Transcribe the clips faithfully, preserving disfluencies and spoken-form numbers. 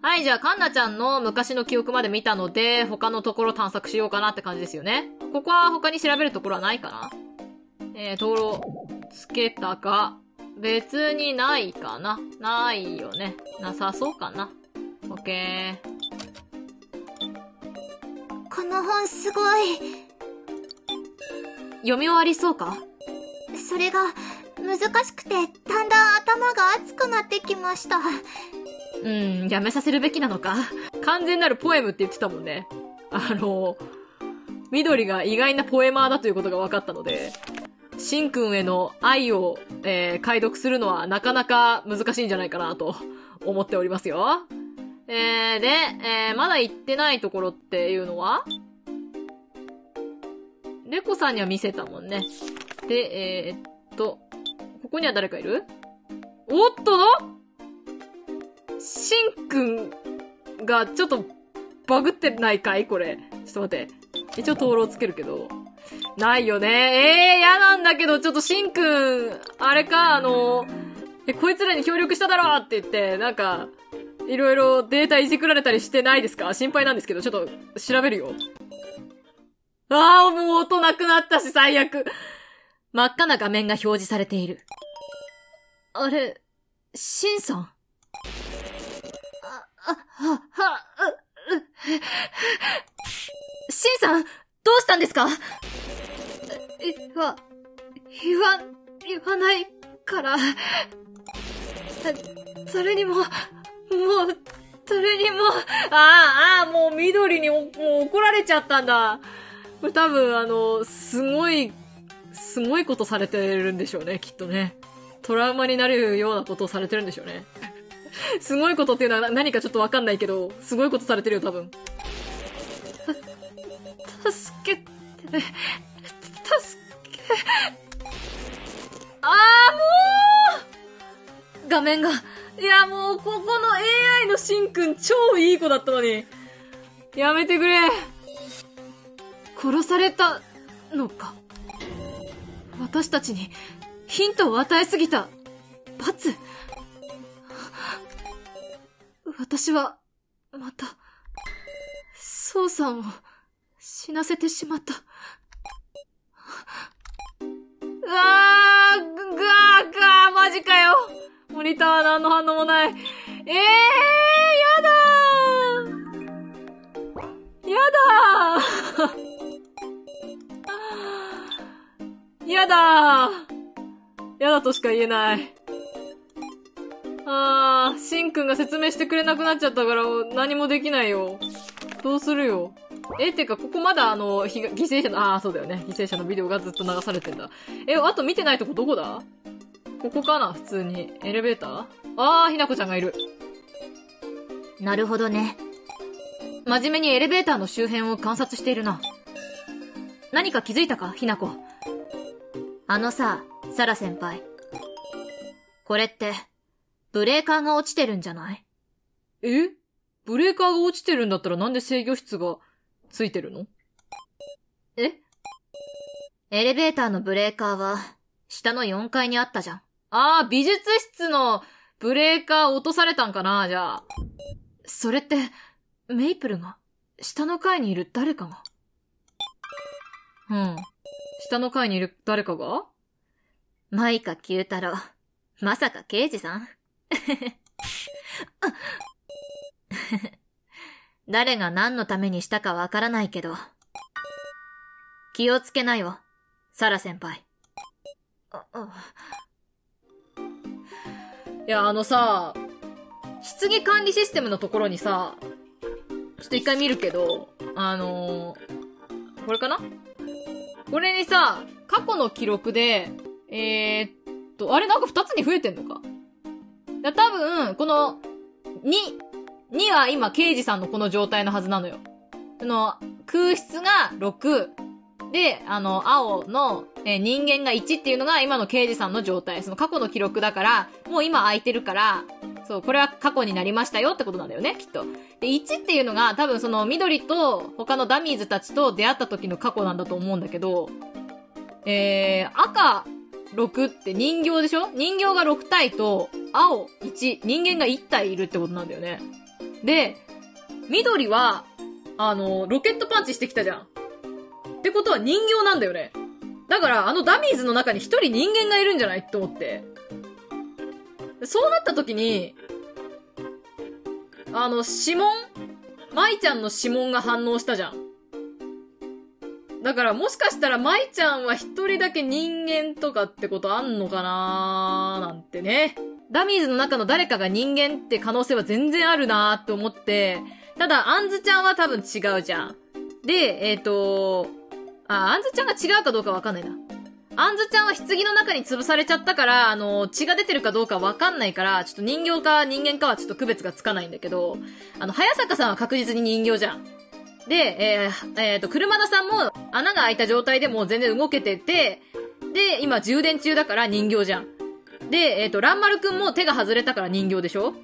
はい、じゃあ、カンナちゃんの昔の記憶まで見たので、他のところ探索しようかなって感じですよね。ここは他に調べるところはないかな？えー、登録つけたか、別にないかな？ないよね。なさそうかな。オッケー。 この本すごい。 読み終わりそうか？ それが、難しくて、だんだん頭が熱くなってきました。 うん、やめさせるべきなのか。完全なるポエムって言ってたもんね。あの、緑が意外なポエマーだということが分かったので、シンくんへの愛を、えー、解読するのはなかなか難しいんじゃないかなと思っておりますよ。えー、で、えー、まだ行ってないところっていうのはレコさんには見せたもんね。で、えー、っと、ここには誰かいる？おっとシンくんがちょっとバグってないかいこれ。ちょっと待って。一応登録つけるけど。ないよね。ええー、嫌なんだけど、ちょっとシンくん、あれか、あの、え、こいつらに協力しただろうって言って、なんか、いろいろデータいじくられたりしてないですか？心配なんですけど、ちょっと調べるよ。ああ、もう音なくなったし、最悪。真っ赤な画面が表示されている。あれ、シンさん？あ、は、は、う、う、シンさん、どうしたんですか？いわ、言わ、言わないから、誰にも、もう、誰にも、ああ、ああ、もう緑にもう怒られちゃったんだ。これ多分あの、すごい、すごいことされてるんでしょうね、きっとね。トラウマになるようなことをされてるんでしょうね。すごいことっていうのは何かちょっとわかんないけど、すごいことされてるよ、多分。助けて、助け、あーもう画面が、いやもうここの エーアイ のシンくん超いい子だったのに。やめてくれ。殺されたのか。私たちにヒントを与えすぎた罰。私は、また、ソウさんを死なせてしまった。うわー、ぐわーがー、マジかよ。モニターは何の反応もない。えー、やだー。やだー。やだー。やだとしか言えない。あー、シンくんが説明してくれなくなっちゃったから何もできないよ。どうするよ。え、てか、ここまだあの、犠牲者の、あー、そうだよね。犠牲者のビデオがずっと流されてんだ。え、あと見てないとこどこだ？ここかな普通に。エレベーター？あー、ひなこちゃんがいる。 なるほどね。 真面目にエレベーターの周辺を観察しているな。何か気づいたかひなこ。 あのさ、サラ先輩。これって、ブレーカーが落ちてるんじゃない？ え？ブレーカーが落ちてるんだったらなんで制御室がついてるの？え？ エレベーターのブレーカーは、下のよんかいにあったじゃん。 あー、美術室のブレーカー落とされたんかなじゃあ。それって、メイプルが、下の階にいる誰かが。うん。下の階にいる誰かが？ マイカ九太郎。まさか刑事さん？誰が何のためにしたかわからないけど。気をつけなよ、サラ先輩。 あ、あ。いや、あのさ、棺管理システムのところにさ、ちょっと一回見るけど、あのー、これかな？これにさ、過去の記録で、えー、っと、あれなんか二つに増えてんのか？だ多分、この、に、には今、刑事さんのこの状態のはずなのよ。あの、空室がろく、で、あの、青の、えー、人間がいちっていうのが今の刑事さんの状態。その過去の記録だから、もう今空いてるから、そう、これは過去になりましたよってことなんだよね、きっと。で、いちっていうのが多分その緑と他のダミーズたちと出会った時の過去なんだと思うんだけど、えー、赤ろくって人形でしょ？人形がろく体と青いち、人間がいち体いるってことなんだよね。 で、緑は、あの、ロケットパンチしてきたじゃん。ってことは人形なんだよね。だから、あのダミーズの中に一人人間がいるんじゃないって思って。そうなった時に、あの、指紋舞ちゃんの指紋が反応したじゃん。だからもしかしたら舞ちゃんは一人だけ人間とかってことあんのかなーなんてね。ダミーズの中の誰かが人間って可能性は全然あるなーって思って、ただ、アンズちゃんは多分違うじゃん。で、えっと、あ、アンズちゃんが違うかどうかわかんないな。アンズちゃんは棺の中に潰されちゃったから、あの、血が出てるかどうかわかんないから、ちょっと人形か人間かはちょっと区別がつかないんだけど、あの、早坂さんは確実に人形じゃん。で、えー、えーと、車田さんも穴が開いた状態でもう全然動けてて、で、今充電中だから人形じゃん。で、えっと、ランマルくんも手が外れたから人形でしょ？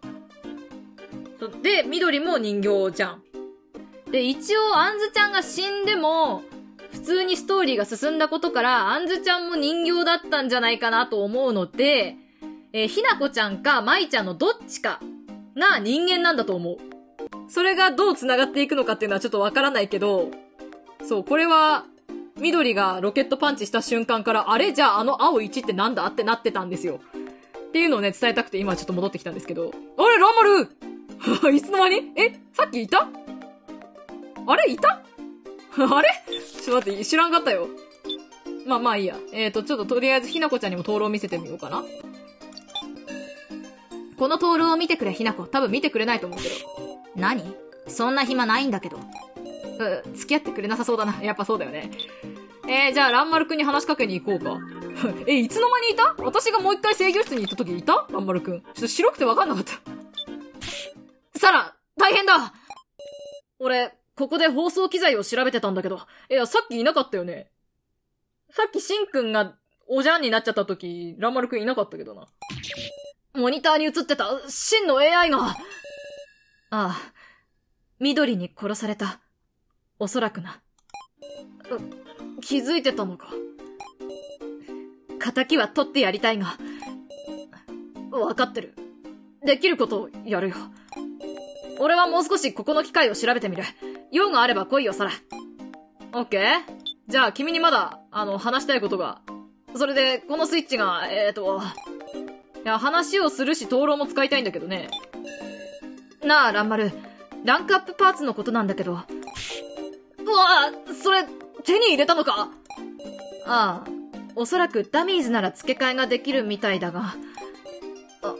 で、緑も人形じゃん。で、一応、アンズちゃんが死んでも、普通にストーリーが進んだことから、アンズちゃんも人形だったんじゃないかなと思うので、えー、ひなこちゃんか、まいちゃんのどっちかが人間なんだと思う。それがどう繋がっていくのかっていうのはちょっとわからないけど、そう、これは、緑がロケットパンチした瞬間から、あれじゃああの青いちってなんだってなってたんですよ。っていうのをね、伝えたくて今ちょっと戻ってきたんですけど、あれ、ランマルいつの間にえさっきいたあれいたあれちょっと待って、知らんかったよ。まあまあいいや。えーと、ちょっととりあえずひなこちゃんにも灯籠を見せてみようかな。この灯籠を見てくれ、ひなこ。多分見てくれないと思うけど。 何？そんな暇ないんだけど。 う、付き合ってくれなさそうだな。やっぱそうだよね。えー、じゃあ、ランマルくんに話しかけに行こうか。え、いつの間にいた？私がもう一回制御室に行った時いた？ランマルくん。ちょっと白くてわかんなかった。サラ、大変だ！俺、ここで放送機材を調べてたんだけど。いや、さっきいなかったよね。さっきシンくんがおじゃんになっちゃった時、ランマルくんいなかったけどな。モニターに映ってた、真の エーアイ が。ああ、緑に殺された。おそらくな。 気づいてたのか。 仇は取ってやりたいが。 わかってる。できることをやるよ。俺はもう少しここの機械を調べてみる。用があれば来いよ、サラ。オッケー？じゃあ君にまだ、あの、話したいことが。それで、このスイッチが、えーと、いや、話をするし、灯籠も使いたいんだけどね。 なあ、ランマル。ランクアップパーツのことなんだけど。うわぁ、それ、手に入れたのか？ ああ、おそらくダミーズなら付け替えができるみたいだが。 あ、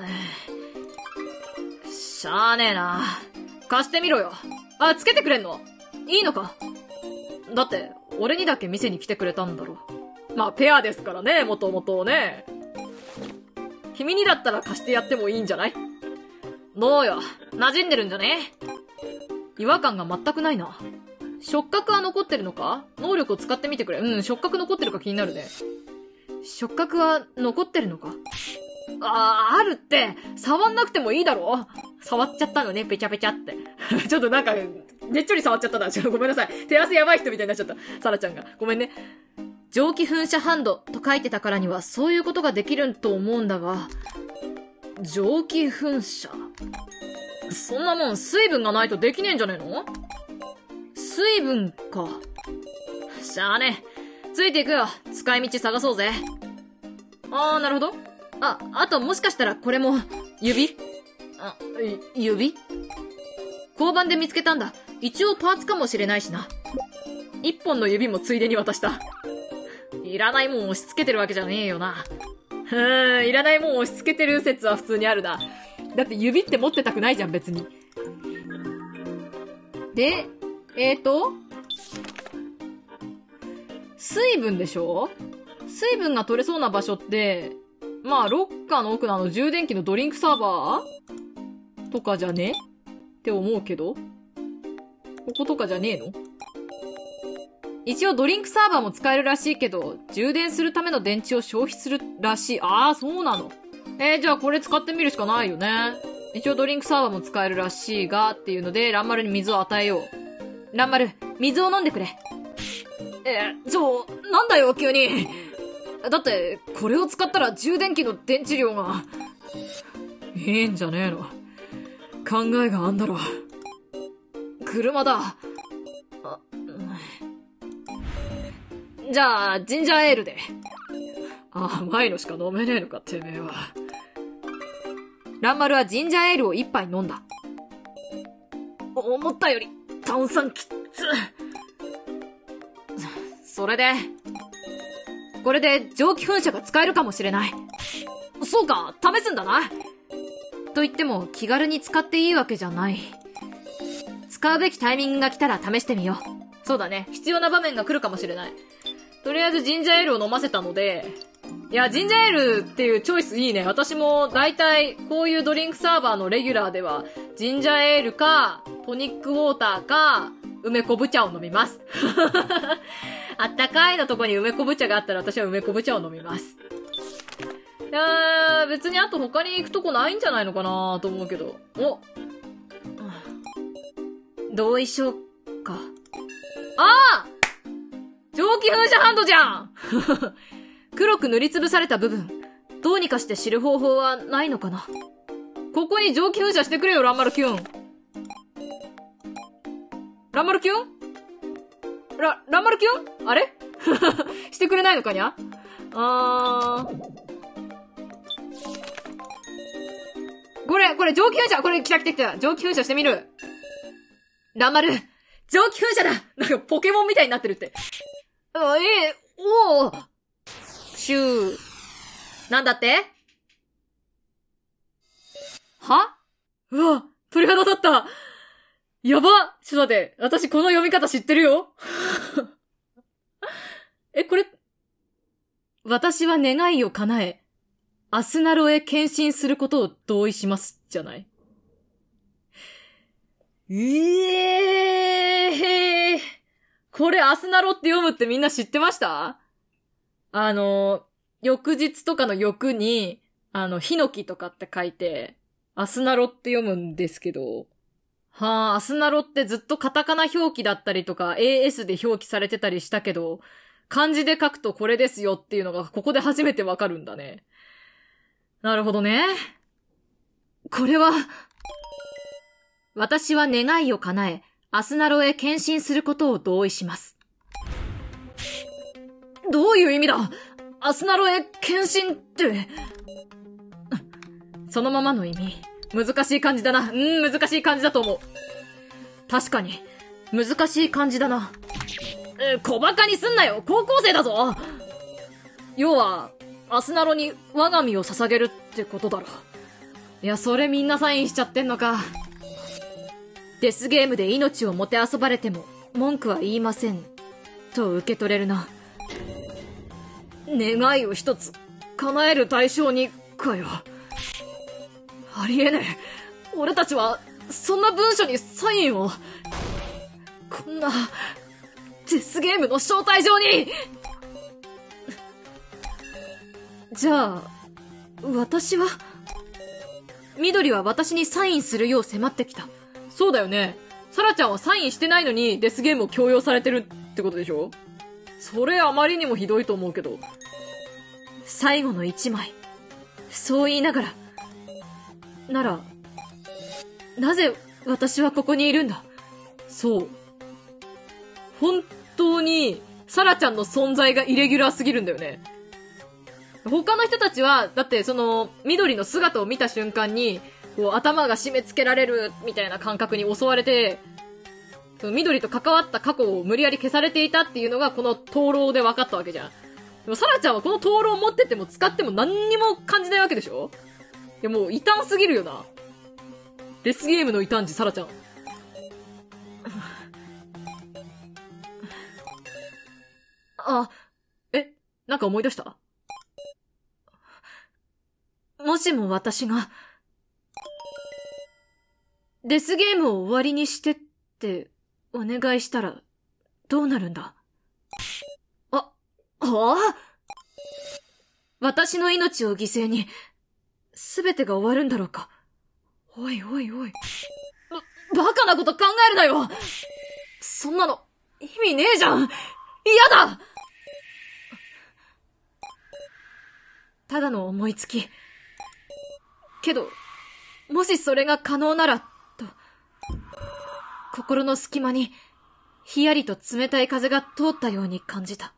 しゃーねえな。貸してみろよ。あ、つけてくれんの？いいのか？だって、俺にだけ店に来てくれたんだろ。まあ、ペアですからね、もともとね。君にだったら貸してやってもいいんじゃない？どうよ、馴染んでるんじゃね？違和感が全くないな。触覚は残ってるのか？能力を使ってみてくれ。うん、触覚残ってるか気になるね。触覚は残ってるのか？あー、あるって、触んなくてもいいだろ？触っちゃったのね、ペチャペチャって。ちょっとなんか、ねっちょり触っちゃったな。ちょっとごめんなさい。手汗やばい人みたいになっちゃった。サラちゃんが。ごめんね。 蒸気噴射ハンドと書いてたからにはそういうことができると思うんだが。 蒸気噴射？そんなもん水分がないとできねえんじゃねえの？水分か。しゃあね。ついていくよ。使い道探そうぜ。あー、なるほど。あ、あともしかしたらこれも、指？あ、指？交番で見つけたんだ。一応パーツかもしれないしな。一本の指もついでに渡した。いらないもん押し付けてるわけじゃねえよな。うーん、いらないもん押し付けてる説は普通にあるな。だって指って持ってたくないじゃん、別に。で、えーと、水分でしょ？水分が取れそうな場所って、まあ、ロッカーの奥のあの充電器のドリンクサーバーとかじゃねって思うけど、こことかじゃねえの？一応ドリンクサーバーも使えるらしいけど、充電するための電池を消費するらしい。ああ、そうなの。えー、じゃあこれ使ってみるしかないよね。一応ドリンクサーバーも使えるらしいが、っていうので、ランマルに水を与えよう。ランマル、水を飲んでくれ。えー、ちょ、なんだよ、急に。だって、これを使ったら充電器の電池量が、いいんじゃねえの。 考えがあんだろ。車だ。あ、うん、じゃあ、ジンジャーエールで。あ、甘いのしか飲めねえのか、てめえは。ランマルはジンジャーエールを一杯飲んだ。思ったより炭酸きっつ。それで、これで蒸気噴射が使えるかもしれない。そうか、試すんだな。と言っても気軽に使っていいわけじゃない。使うべきタイミングが来たら試してみよう。そうだね。必要な場面が来るかもしれない。とりあえずジンジャーエールを飲ませたので、いや、ジンジャーエールっていうチョイスいいね。私も大体こういうドリンクサーバーのレギュラーでは、ジンジャーエールか、トニックウォーターか、梅昆布茶を飲みます。あったかいのとこに梅昆布茶があったら私は梅昆布茶を飲みます。いやー、別にあと他に行くとこないんじゃないのかなと思うけど。お同意書か。ああ蒸気噴射ハンドじゃん黒く塗りつぶされた部分、どうにかして知る方法はないのかな。ここに蒸気噴射してくれよ、ランマルキュン。ランマルキュンラ、ランマルキュンあれしてくれないのかにゃあー。これ、これ蒸気噴射これ来た来た来た蒸気噴射してみる。ランマル蒸気噴射だなんかポケモンみたいになってるって。あ、ええ、おおシュー。なんだってはうわ、鳥肌立った。やばちょっと待って。私この読み方知ってるよ。え、これ、私は願いを叶え、アスナロへ献身することを同意します、じゃない。ええー、これアスナロって読むってみんな知ってました？あの、翌日とかの翌に、あの、ヒノキとかって書いて、アスナロって読むんですけど、はあ、アスナロってずっとカタカナ表記だったりとか エーエス で表記されてたりしたけど、漢字で書くとこれですよっていうのがここで初めてわかるんだね。なるほどね。これは、私は願いを叶え、アスナロへ献身することを同意します。どういう意味だ？アスナロへ献身って。そのままの意味。難しい漢字だな。うん、難しい漢字だと思う。確かに、難しい漢字だな。え、小馬鹿にすんなよ！高校生だぞ！要は、アスナロに我が身を捧げるってことだろ。いや、それみんなサインしちゃってんのか。デスゲームで命をもてあそばれても文句は言いません。と受け取れるな。願いを一つ叶える対象にかよ。ありえねえ。俺たちはそんな文書にサインを。こんなデスゲームの招待状に。じゃあ私は。緑は私にサインするよう迫ってきた。そうだよね。サラちゃんはサインしてないのにデスゲームを強要されてるってことでしょ？それあまりにもひどいと思うけど。最後の一枚。そう言いながら。なら、なぜ私はここにいるんだ？そう。本当に、サラちゃんの存在がイレギュラーすぎるんだよね。他の人たちは、だってその、緑の姿を見た瞬間に、こう頭が締め付けられるみたいな感覚に襲われて、その緑と関わった過去を無理やり消されていたっていうのがこの灯籠で分かったわけじゃん。でもサラちゃんはこの灯籠を持ってても使っても何にも感じないわけでしょ？いやもう異端すぎるよな。デスゲームの異端児サラちゃん。あ、え、なんか思い出した？もしも私が、デスゲームを終わりにしてってお願いしたらどうなるんだ？あ、はあ？私の命を犠牲にすべてが終わるんだろうか？おいおいおい。ば、バカなこと考えるなよ！そんなの意味ねえじゃん！嫌だ！ただの思いつき。けど、もしそれが可能なら心の隙間に、ひやりと冷たい風が通ったように感じた。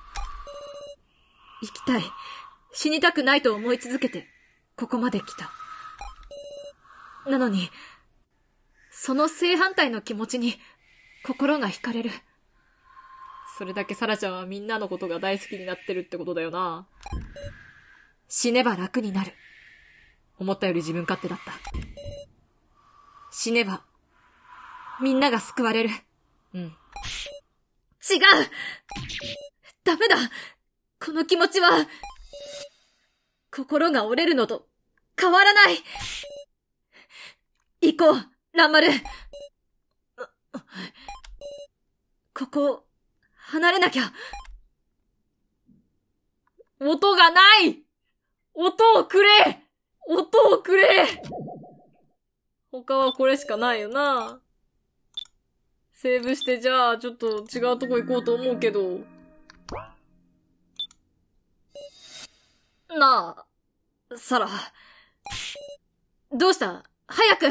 生きたい、死にたくないと思い続けて、ここまで来た。なのに、その正反対の気持ちに、心が惹かれる。 それだけサラちゃんはみんなのことが大好きになってるってことだよな。 死ねば楽になる。 思ったより自分勝手だった。 死ねば、みんなが救われる。 うん。違うダメだこの気持ちは、心が折れるのと変わらない。行こう、蘭丸。ここ、離れなきゃ。 音がない音をくれ音をくれ他はこれしかないよな。セーブしてじゃあちょっと違うとこ行こうと思うけど。 なあ、サラ。どうした早く。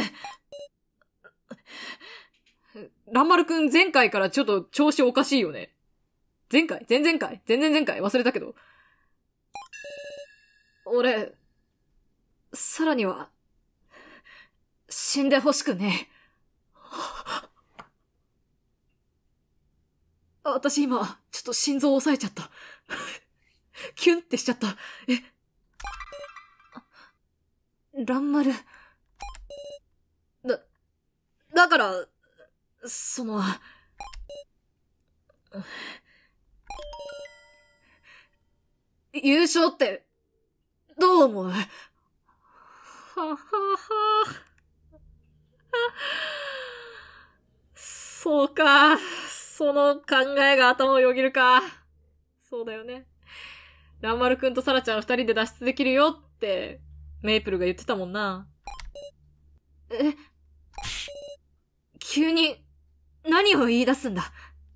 ランマルくん前回からちょっと調子おかしいよね。前回前々回前々前回忘れたけど。 俺、サラには、死んでほしくねえ。私今、ちょっと心臓を押さえちゃった。キュンってしちゃった。え。ランマル。だ、だから、その、優勝って、どう思う？ははは。そうか。その考えが頭をよぎるか。そうだよね。ランマルくんとサラちゃん二人で脱出できるよって、メイプルが言ってたもんな。 え？急に、何を言い出すんだ？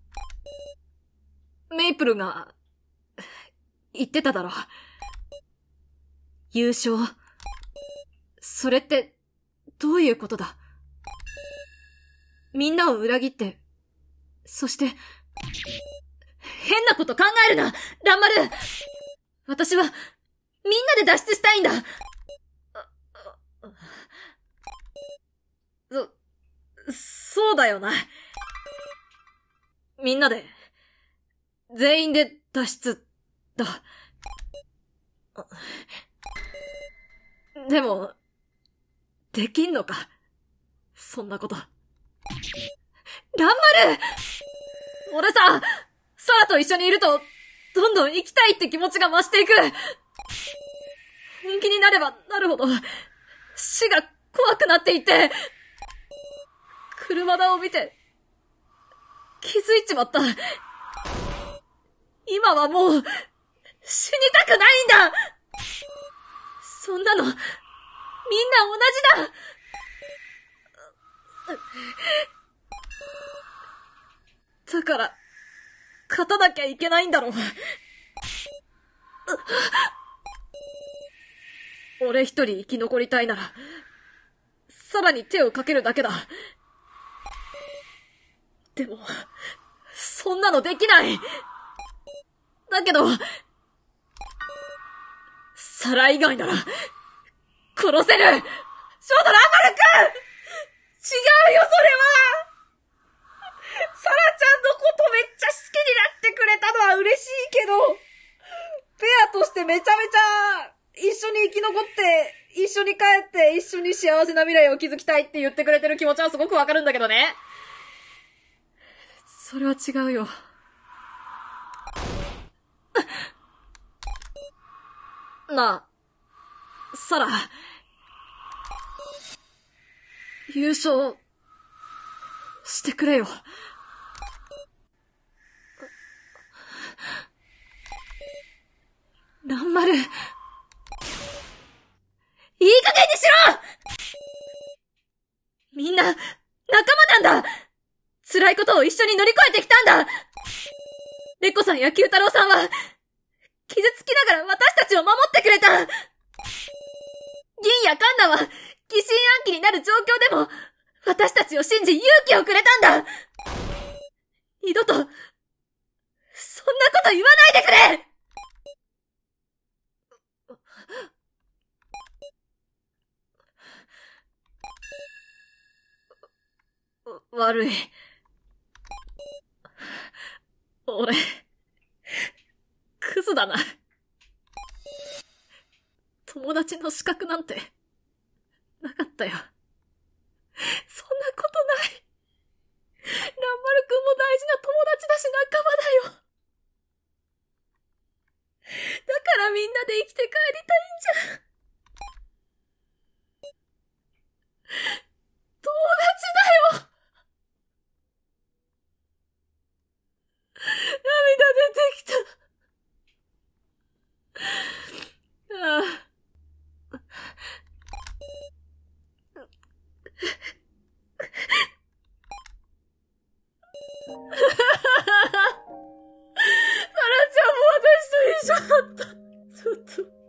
メイプルが、言ってただろ。優勝。それって、どういうことだ？みんなを裏切って、そして、変なこと考えるなランマル。私は、みんなで脱出したいんだ。そ、そうだよな。みんなで、全員で脱出、だ。でも、できんのかそんなこと。ランマル！俺さ、サラと一緒にいると、どんどん生きたいって気持ちが増していく。本気になればなるほど、死が怖くなっていって、車田を見て、気づいちまった。今はもう、死にたくないんだ！そんなの、みんな同じだ！だから、勝たなきゃいけないんだろう。俺一人生き残りたいなら、さらに手をかけるだけだ。でも、そんなのできない。だけど、サラ以外なら、殺せる。ショートランマル君！違うよ、それは！サラちゃんのことめっちゃ好きになってくれたのは嬉しいけど、ペアとしてめちゃめちゃ一緒に生き残って、一緒に帰って、一緒に幸せな未来を築きたいって言ってくれてる気持ちはすごくわかるんだけどね。それは違うよ。なあ、サラ、優勝してくれよ。ランマル、いい加減にしろ！みんな、仲間なんだ！辛いことを一緒に乗り越えてきたんだ！レコさんや九太郎さんは、傷つきながら私たちを守ってくれた！銀やカンナは、疑心暗鬼になる状況でも、 私たちを信じ勇気をくれたんだ。二度と、そんなこと言わないでくれ。悪い。俺、クズだな。友達の資格なんて、なかったよ。そんなことない。ランマル君も大事な友達だし仲間だよ。だからみんなで生きて帰りたいんじゃん。友達だよ。涙出てきた。ああ。サラちゃんも私と一緒だった。ちょっと。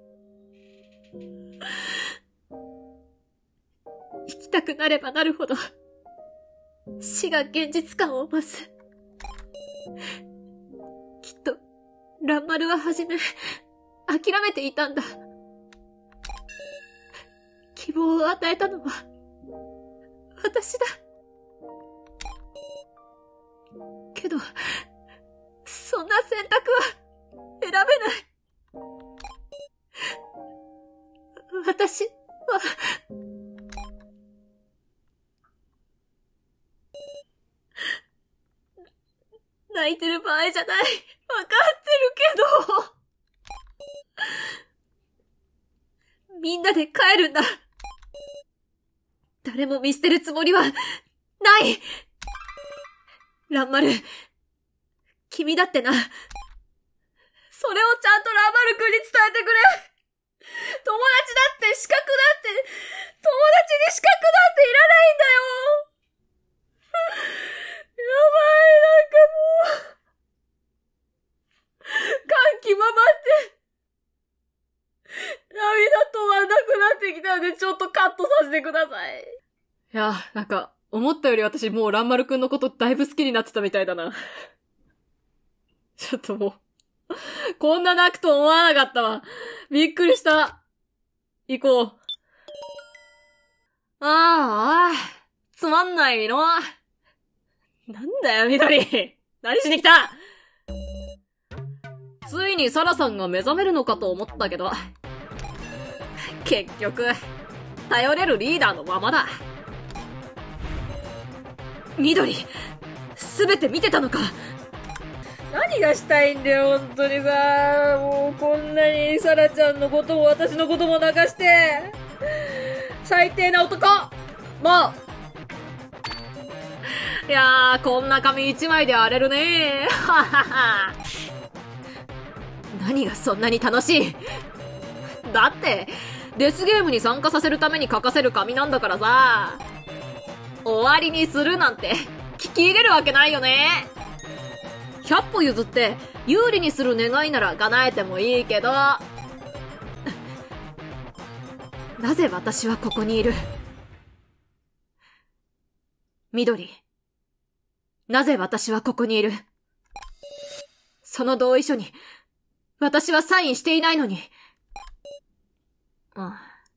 生きたくなればなるほど、死が現実感を増す。きっと、ランマルははじめ、諦めていたんだ。希望を与えたのは、私だ。けど、そんな選択は選べない。私は、泣いてる場合じゃない。わかってるけど。みんなで帰るんだ。誰も見捨てるつもりは、ない。ランマル、君だってな。それをちゃんとランマル君に伝えてくれ。友達だって資格だって、友達に資格だっていらないんだよ。やばい、なんかもう、感極まって、涙止まんなくなってきたので、ちょっとカットさせてください。 いや、なんか、思ったより私もうランマルくんのことだいぶ好きになってたみたいだな。ちょっともう、こんな泣くと思わなかったわ。びっくりした。行こう。ああ、つまんないの。なんだよ、緑。何しに来た？ついにサラさんが目覚めるのかと思ったけど、結局、頼れるリーダーのままだ。緑、すべて見てたのか？ 何がしたいんだよ、本当にさ。もうこんなにサラちゃんのことも私のことも泣かして。最低な男。もう。いやー、こんな紙一枚で荒れるねー。ははは。何がそんなに楽しい？だって、デスゲームに参加させるために書かせる紙なんだからさ。終わりにするなんて、聞き入れるわけないよね。ひゃっぽ譲って、有利にする願いなら叶えてもいいけど。なぜ私はここにいる？緑。なぜ私はここにいる？その同意書に、私はサインしていないのに。うん。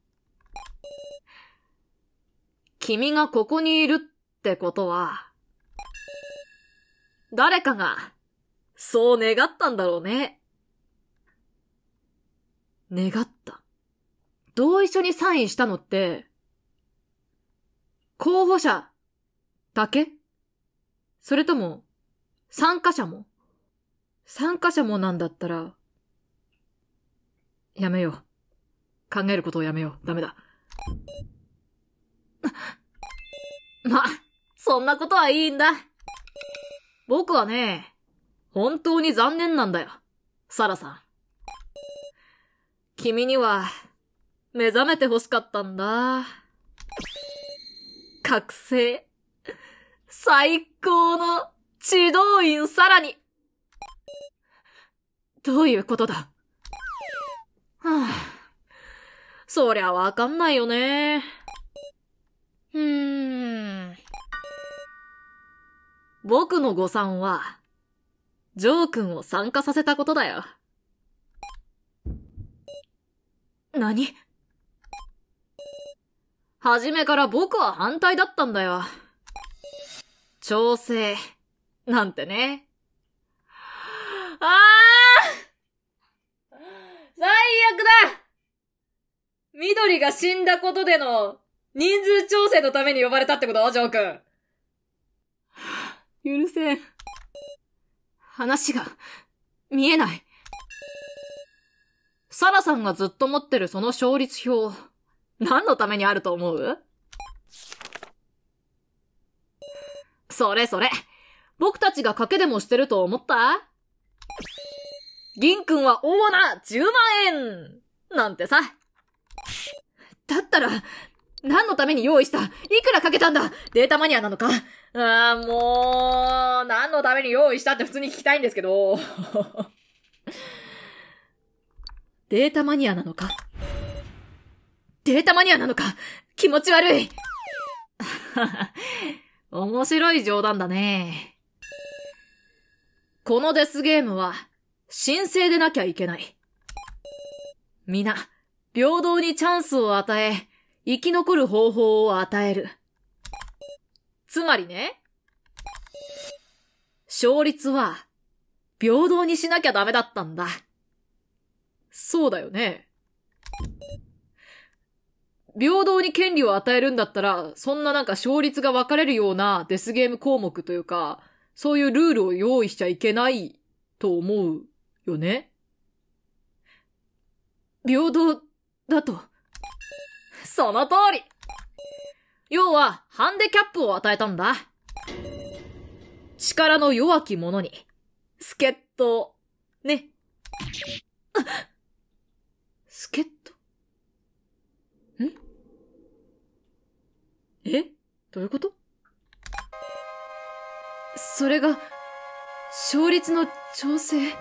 君がここにいるってことは、誰かが、そう願ったんだろうね。願った。同意書にサインしたのって、候補者だけ？それとも、参加者も？参加者もなんだったら、やめよう。考えることをやめよう。ダメだ。ま、そんなことはいいんだ。僕はね、本当に残念なんだよ。サラさん。君には、目覚めて欲しかったんだ。覚醒。最高の治療院さらに。どういうことだ？はぁ、そりゃわかんないよね。うーん。 僕の誤算は、ジョー君を参加させたことだよ。何？初めから僕は反対だったんだよ。調整、なんてね。あー！最悪だ！緑が死んだことでの人数調整のために呼ばれたってこと？ジョー君。許せん。話が、見えない。サラさんがずっと持ってるその勝率表、何のためにあると思う？それそれ。僕たちが賭けでもしてると思った？銀くんは大穴じゅうまんえんなんてさ。だったら、何のために用意した？いくらかけたんだ？データマニアなのか？あーもう、何のために用意したって普通に聞きたいんですけど。データマニアなのか？データマニアなのか？気持ち悪い。面白い冗談だね。このデスゲームは、神聖でなきゃいけない。皆、平等にチャンスを与え、生き残る方法を与える。つまりね、勝率は、平等にしなきゃダメだったんだ。そうだよね。平等に権利を与えるんだったら、そんななんか勝率が分かれるようなデスゲーム項目というか、そういうルールを用意しちゃいけないと思うよね。平等だと。その通り。要は、ハンデキャップを与えたんだ。力の弱き者に、助っ人、ね。助っ人？ん？え？どういうこと？それが、勝率の調整。え？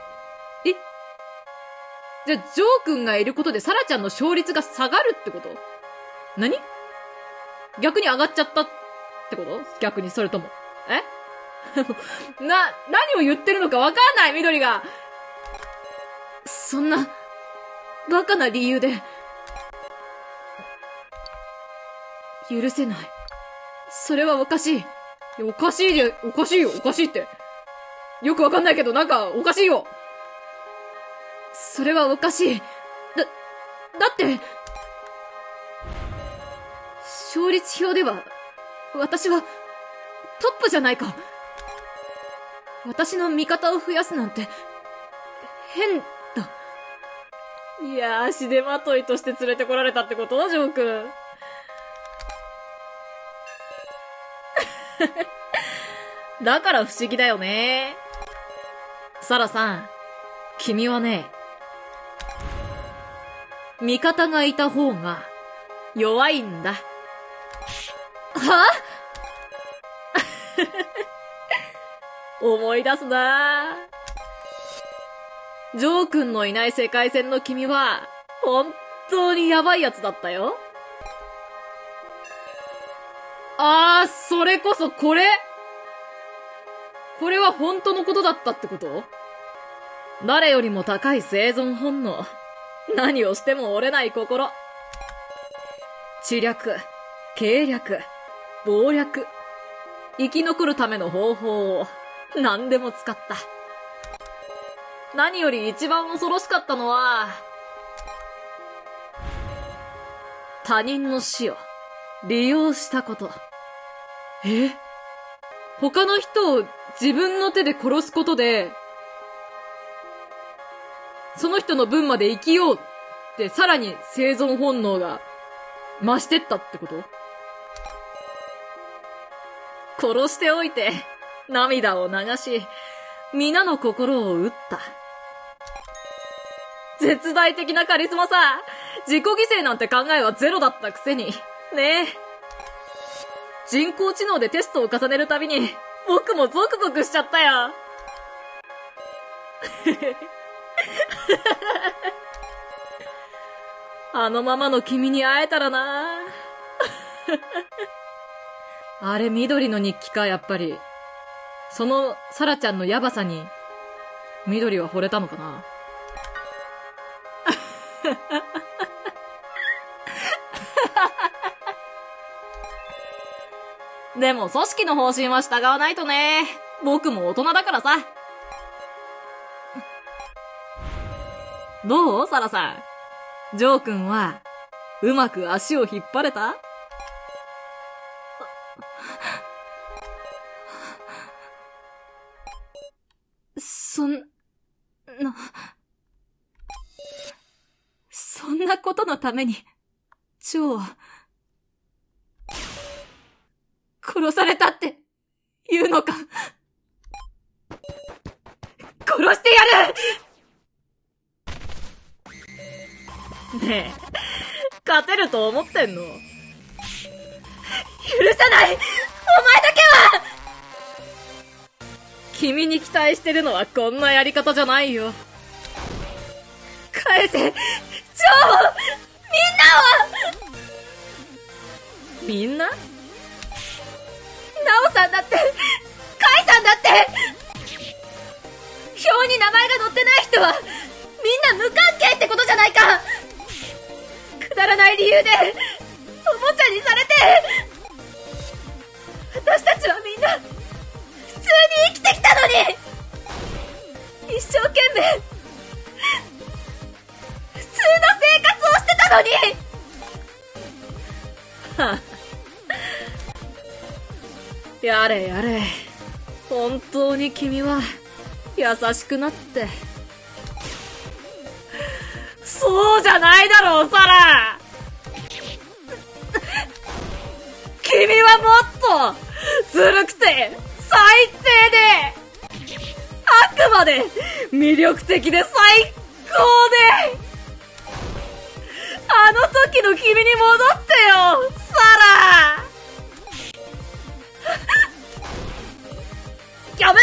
じゃあ、ジョー君がいることでサラちゃんの勝率が下がるってこと？何？逆に上がっちゃったってこと？逆にそれとも。え？な、何を言ってるのかわかんない、緑が。そんな、バカな理由で。許せない。それはおかしい。いやおかしいで、おかしいよ、おかしいって。よくわかんないけど、なんか、おかしいよ。それはおかしい。だ、だって、勝率表では、私は、トップじゃないか。私の味方を増やすなんて、変だ。いやー、足手まといとして連れてこられたってこと？ジョー君。だから不思議だよね。サラさん、君はね、味方がいた方が弱いんだ。は？思い出すなぁ。ジョー君のいない世界線の君は、本当にやばいやつだったよ。あー、それこそこれこれは本当のことだったってこと？誰よりも高い生存本能。何をしても折れない心。知略、計略、謀略。生き残るための方法を何でも使った。何より一番恐ろしかったのは、他人の死を利用したこと。え？他の人を自分の手で殺すことで、その人の分まで生きようってさらに生存本能が増してったってこと？殺しておいて涙を流し、皆の心を打った。絶大的なカリスマさ。自己犠牲なんて考えはゼロだったくせに。ねえ。人工知能でテストを重ねるたびに、僕もゾクゾクしちゃったよ。あのままの君に会えたらな。あれ緑の日記か、やっぱり。 そのサラちゃんのヤバさに、緑は惚れたのかな。でも組織の方針は従わないとね。僕も大人だからさ。どうサラさん。ジョー君は、うまく足を引っ張れた？ そんな、そんなことのために、ジョーは、殺されたって言うのか。殺してやる！ねえ、勝てると思ってんの？許さない！お前だけは！君に期待してるのはこんなやり方じゃないよ。返せ！ジョー！みんなは！みんな？ナオさんだって、カイさんだって、表に名前が載ってない人は、みんな無関係ってことじゃないか。くだらない理由で、おもちゃにされて、私たちはみんな、普通に生きてきたのに、一生懸命、普通の生活をしてたのに。はぁ。やれやれ。本当に君は優しくなって。そうじゃないだろう、サラ。君はもっとずるくて最低で、あくまで魅力的で最高で、あの時の君に戻ってよ、サラ。やめ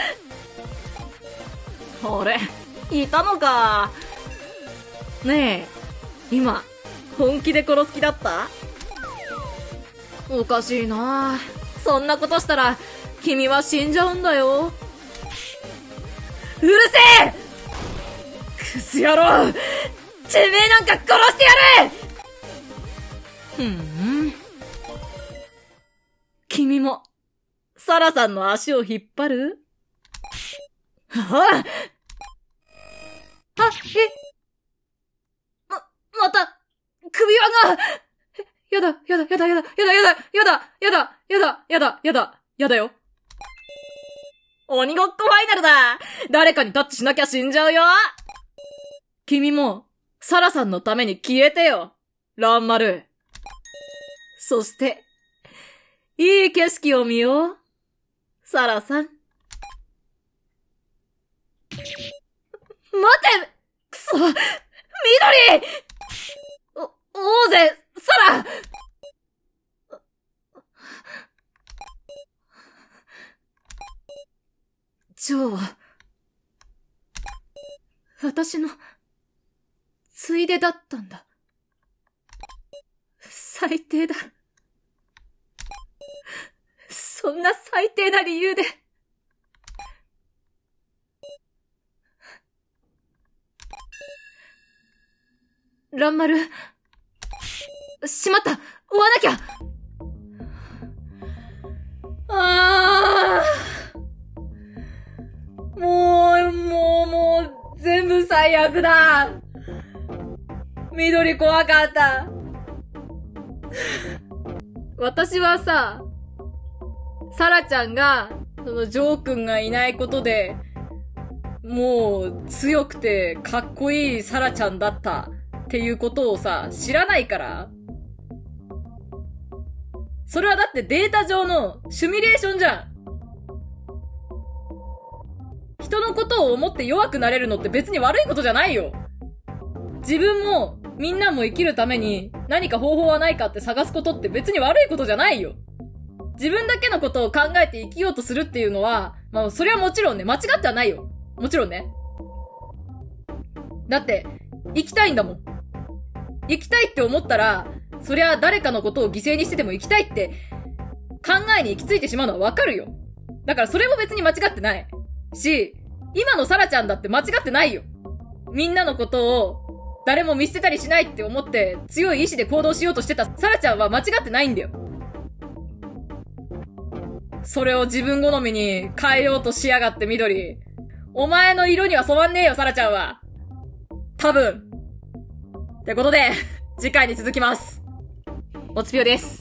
ろ！俺、いたのか。ねえ、今、本気で殺す気だった？おかしいな。そんなことしたら、君は死んじゃうんだよ。うるせえ！クズ野郎！てめえなんか殺してやる！ふん。君も、サラさんの足を引っ張る？はあ！あ、え？ま、また、首輪が！やだ、やだ、やだ、やだ、やだ、やだ、やだ、やだ、やだ、やだ、やだ、やだ、やだよ。鬼ごっこファイナルだ！誰かにタッチしなきゃ死んじゃうよ！君も、サラさんのために消えてよ、ランマル。そして、いい景色を見よう。サラさん。待て！くそ！緑！お、王ぜ、サラ！ジョーは、私の、ついでだったんだ。最低だ。そんな最低な理由で。ランマル。しまった！追わなきゃ！あー。もう、もう、もう、全部最悪だ。緑怖かった。私はさ、サラちゃんが、そのジョー君がいないことで、もう強くてかっこいいサラちゃんだったっていうことをさ、知らないから。それはだってデータ上のシミュレーションじゃん。人のことを思って弱くなれるのって別に悪いことじゃないよ。自分もみんなも生きるために何か方法はないかって探すことって別に悪いことじゃないよ。自分だけのことを考えて生きようとするっていうのは、まあそれはもちろんね、間違ってはないよ。もちろんね。だって、生きたいんだもん。生きたいって思ったら、そりゃ誰かのことを犠牲にしてでも生きたいって考えに行き着いてしまうのはわかるよ。 だからそれも別に間違ってない。し、今のサラちゃんだって間違ってないよ。みんなのことを誰も見捨てたりしないって思って強い意志で行動しようとしてたサラちゃんは間違ってないんだよ。それを自分好みに変えようとしやがって緑。お前の色には染まんねえよ、サラちゃんは。多分。ってことで、次回に続きます。おつぴよです。